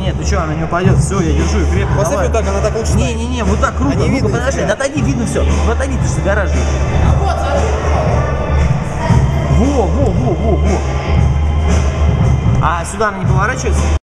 Нет, ты что, она не упадет. Все, я держу ее крепко. Поставь вот так, она так лучше ставит. Не-не-не, вот так круто. А не Ну-ка, видно подожди, нифига. отойди, видно все. Ну отойди, ты же загораживаешь. Во. А сюда она не поворачивается?